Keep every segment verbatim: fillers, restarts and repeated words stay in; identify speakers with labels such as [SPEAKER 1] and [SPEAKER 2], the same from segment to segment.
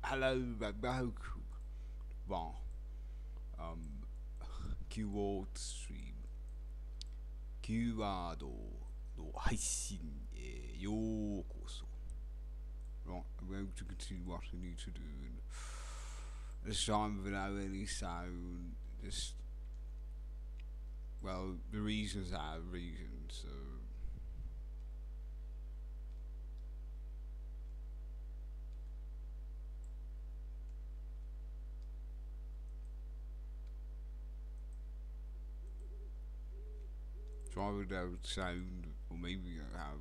[SPEAKER 1] hello, welcome. Bon, um, Qworld stream、Q ワードの配信へようこそ。Right, I'm going to continue what I need to do. And this time, without any sound, just well, the reasons are reasons. So. Try without sound, or maybe I have.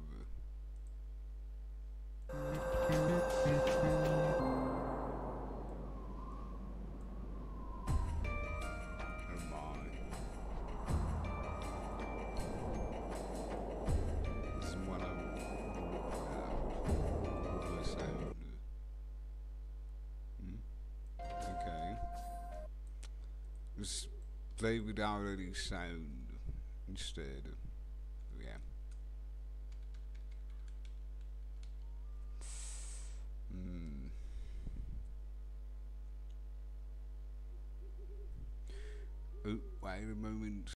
[SPEAKER 1] Never mind. This is what I uh, over sound. Hmm? Okay. Just play without any sound instead. Yeah. Hmm. Oh, wait a moment.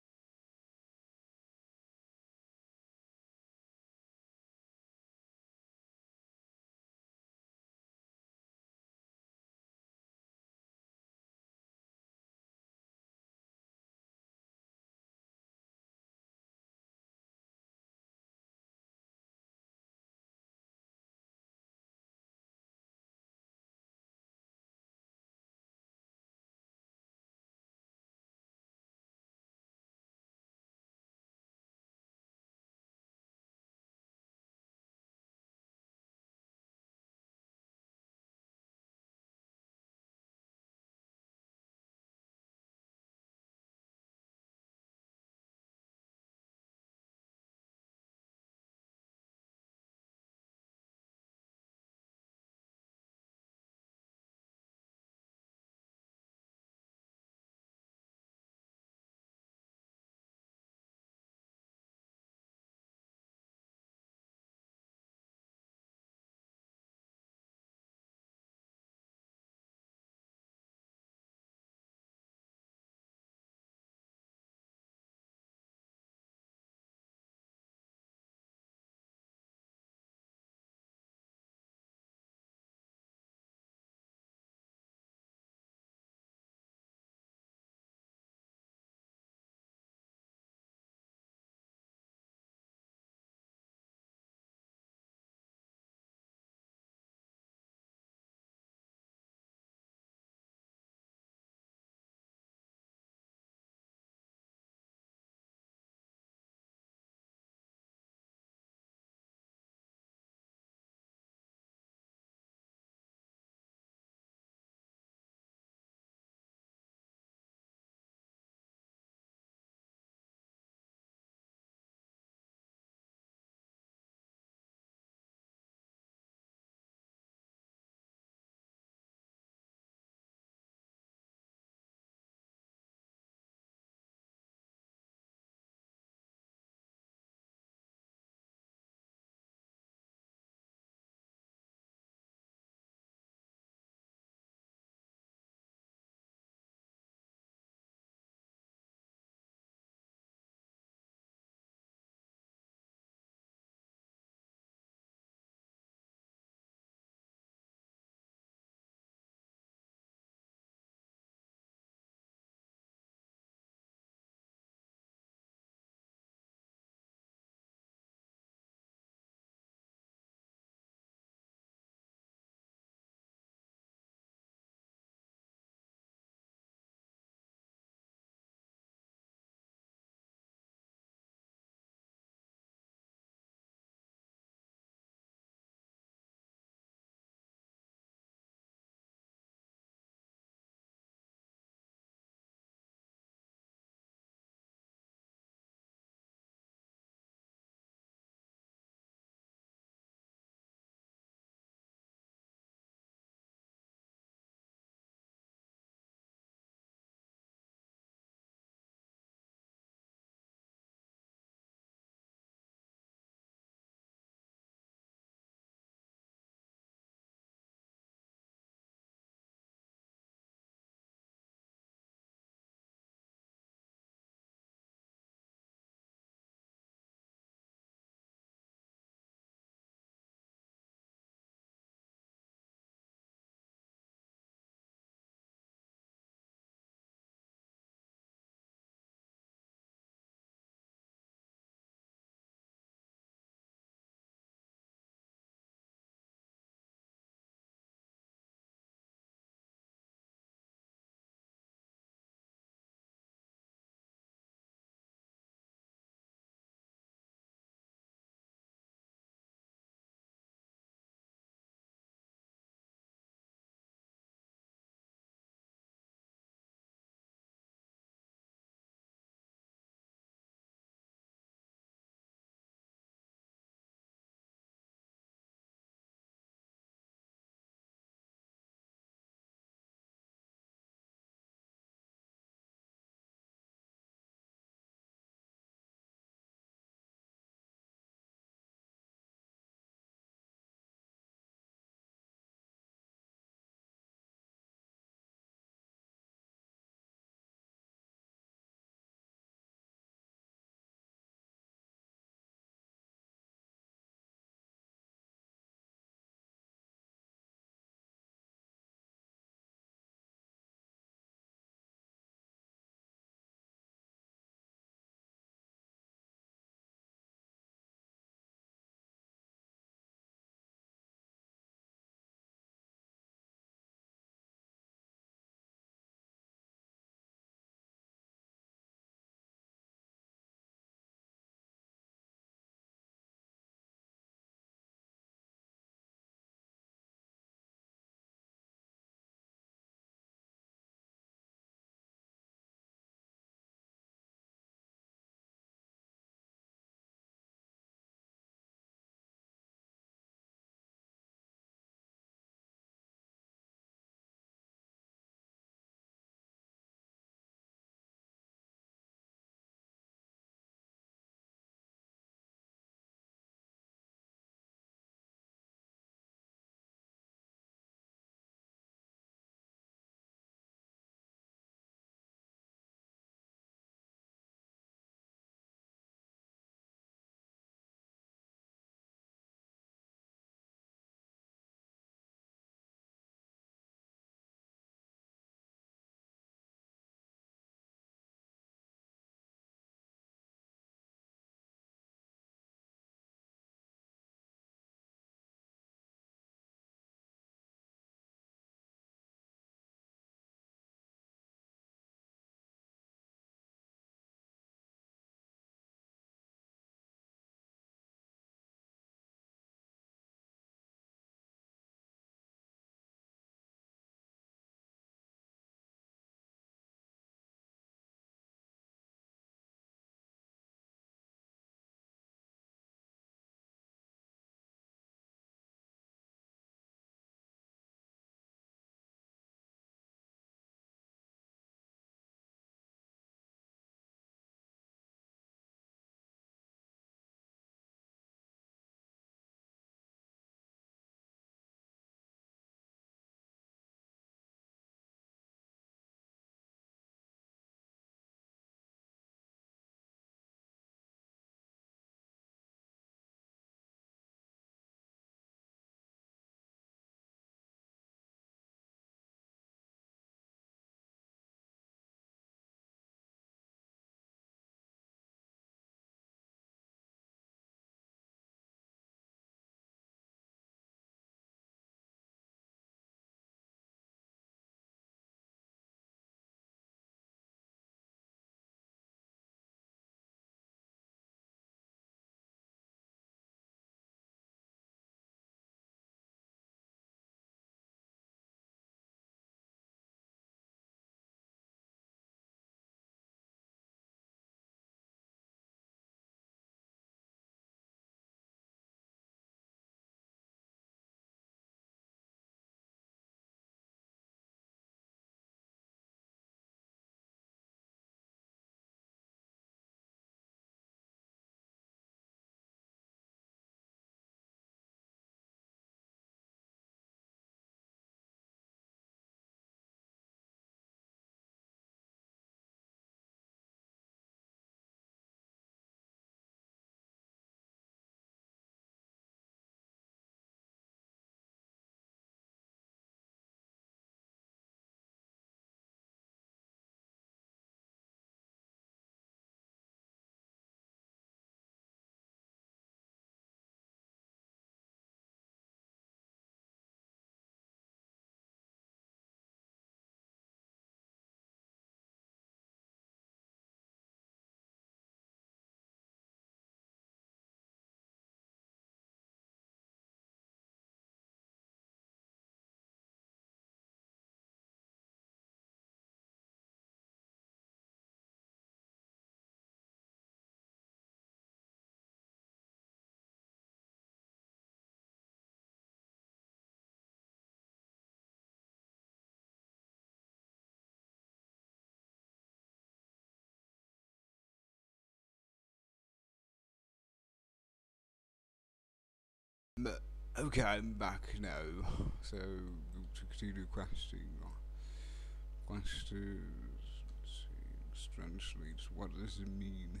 [SPEAKER 1] Okay, I'm back now. So, to continue questing. Questions. Translates. What does it mean?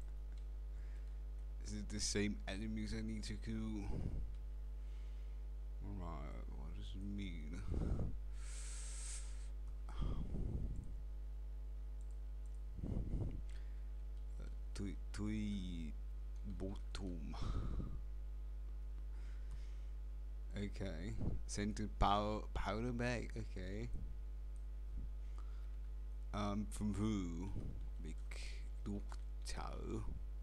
[SPEAKER 1] Is it the same enemies I need to kill? Alright, what does it mean? Tui, tui bottom. Okay. Scented powder, powder bag. Okay. Um, from who? Big doctor.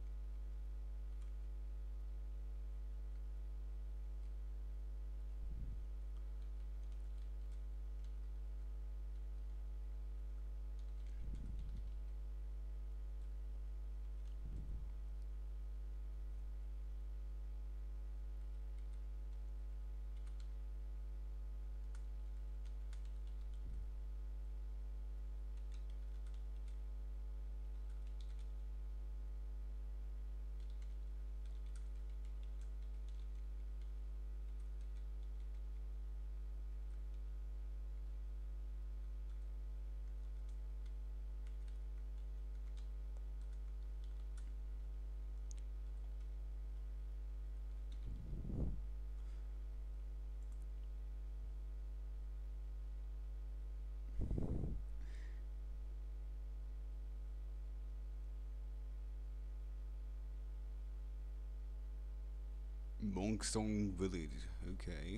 [SPEAKER 1] Monkstone Village. Okay.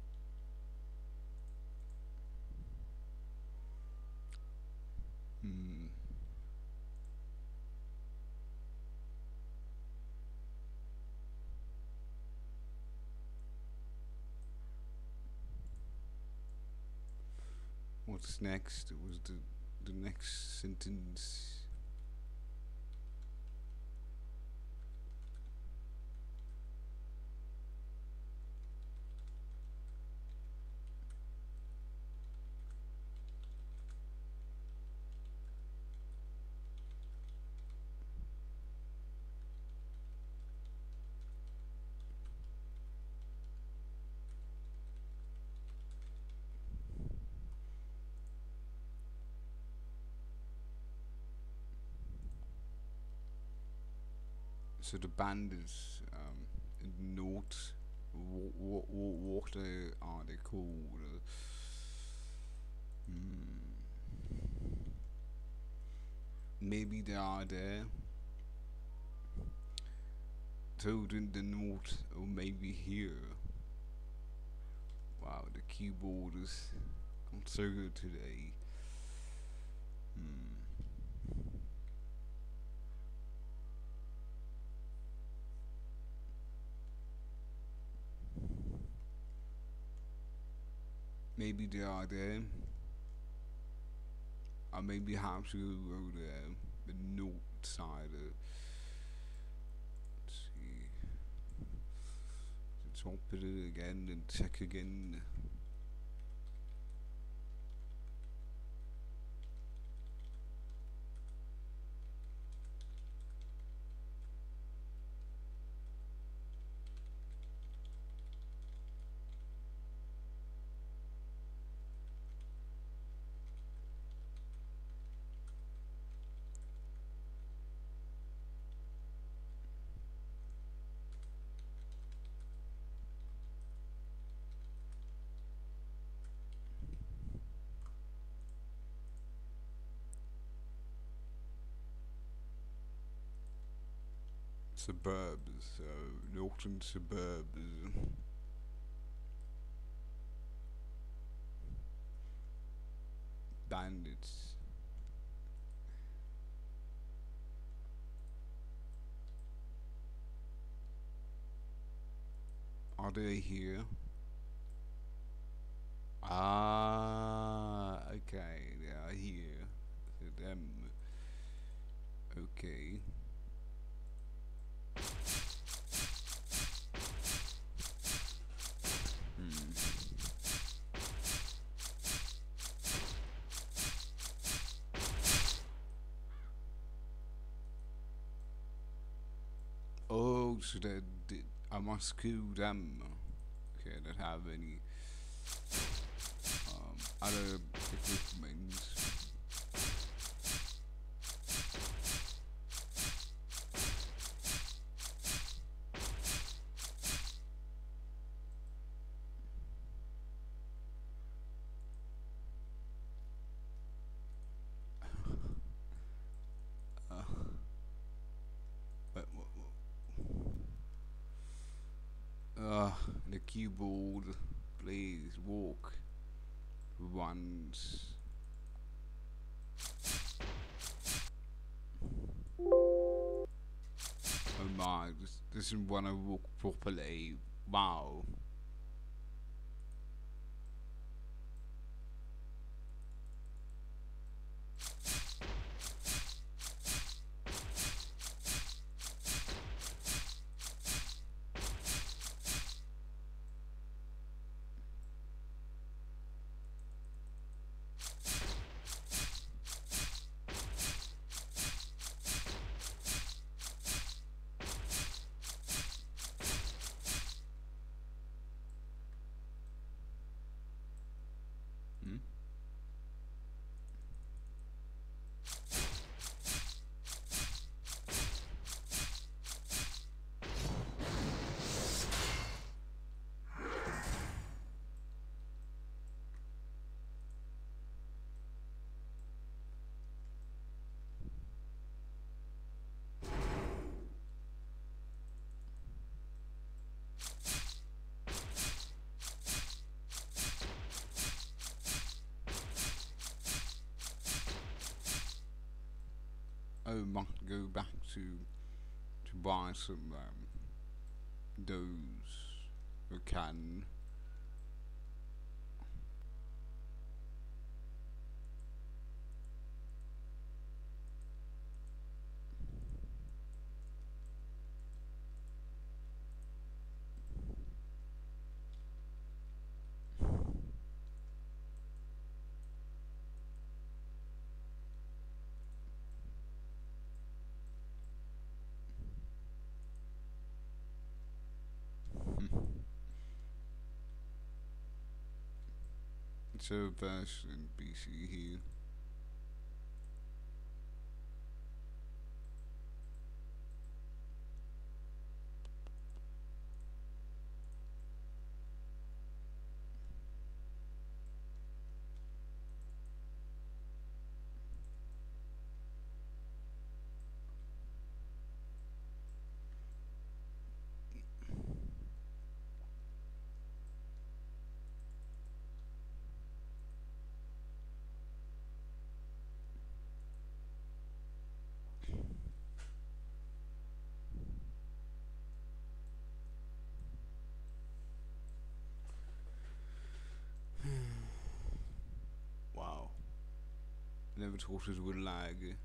[SPEAKER 1] Hmm. What's next? It was the the next sentence. So the bandits, um, note, what, what, what are they called? Uh, hmm. Maybe they are there. Told in the note, or maybe here. Wow, the keyboard is not so good today. Hmm. Maybe they are there. I maybe have to go there. The note side. Uh, let's see. Let's open it again and check again. Suburbs, so Norton suburbs. Bandits. Are they here? Ah, okay, they are here. So them. Okay. Hmm. Oh, so they did. I must kill them. okay, that have any um, other equipment. Uh, but, uh, the keyboard plays, walk, runs. Oh my, this doesn't want to walk properly. Wow. Hmm? I might go back to to buy some um, those who can. It's a version P C here. Wow. Never thought it would lag.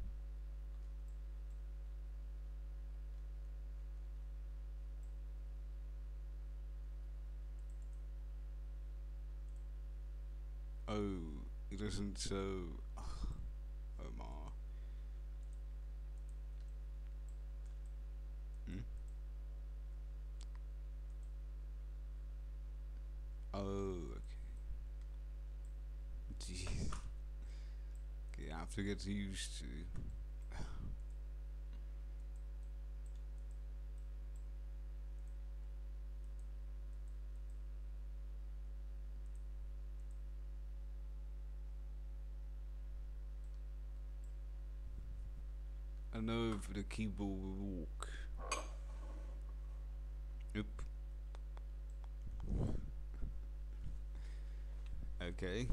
[SPEAKER 1] Oh, it isn't so. Oh my. Hmm? Oh, okay. Jeez. Okay, I have to get used to. I know if the keyboard will walk. Yep. Okay.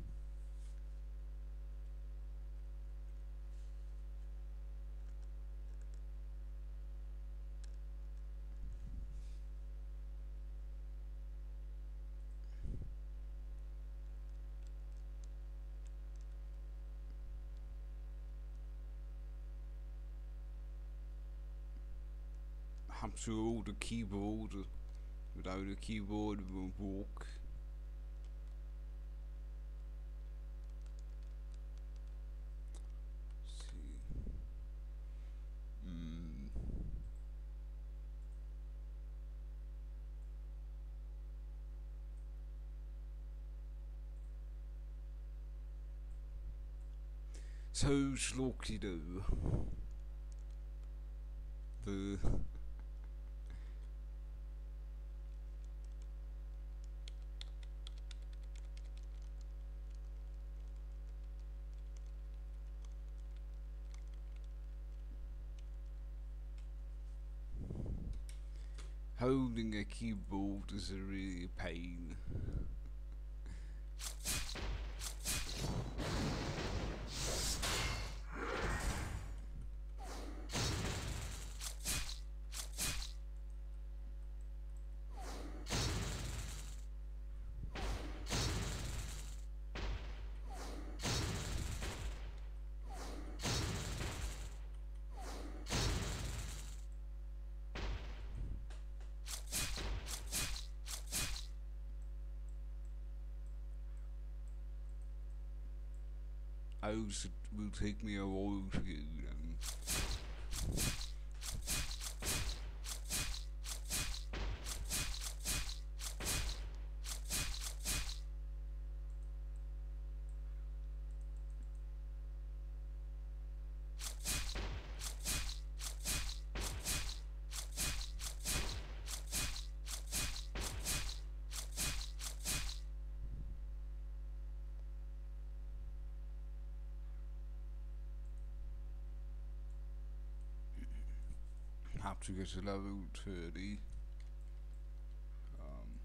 [SPEAKER 1] I'm sure the keyboard, without the keyboard, will walk. Let's see. Mm. So slowly though, the holding a keyboard is a really pain. I also will take me a while to get them. Have to get to level thirty. Um,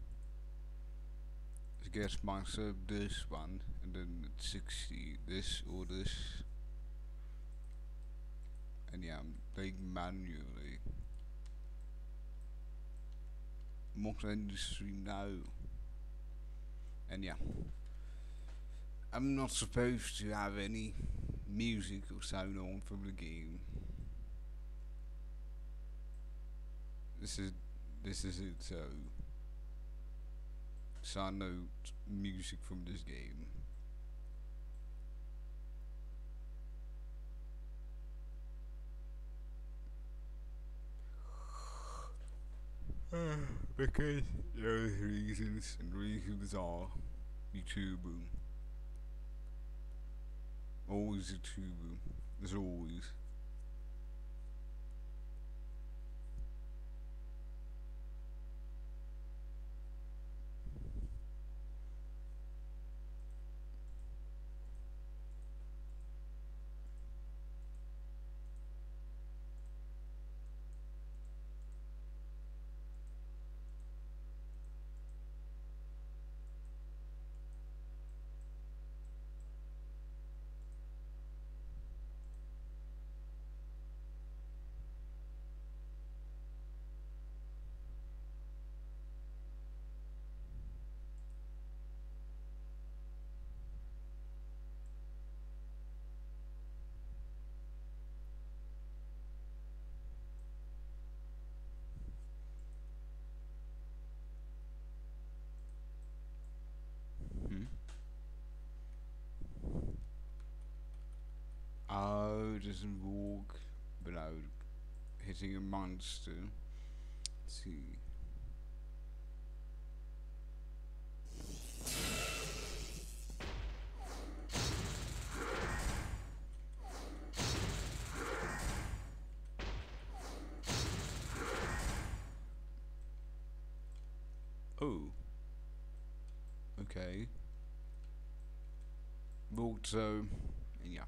[SPEAKER 1] to get myself this one, and then at sixty this or this. And yeah, I'm playing manually. Mod industry now. And yeah, I'm not supposed to have any music or sound on from the game. This is this is it. So, side note: music from this game. Because those reasons, and reasons are YouTube. Always YouTube. As always. Hmm? Oh, it doesn't walk without hitting a monster. Let's see. Oh. Okay. Well, so, yeah.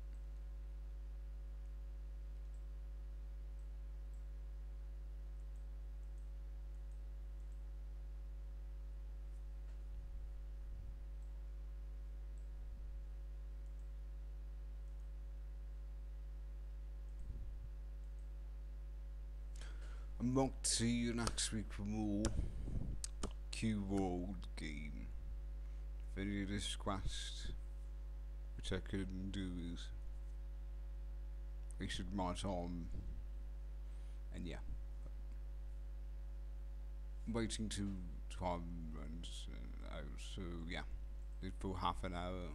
[SPEAKER 1] I'm back to see you next week for more Qworld game. Finish this quest, which I couldn't do, is wasted my time. And yeah, I'm waiting to time runs out, so yeah, did for half an hour.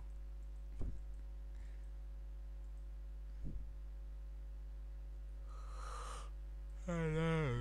[SPEAKER 1] Hello.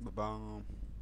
[SPEAKER 1] ババーン。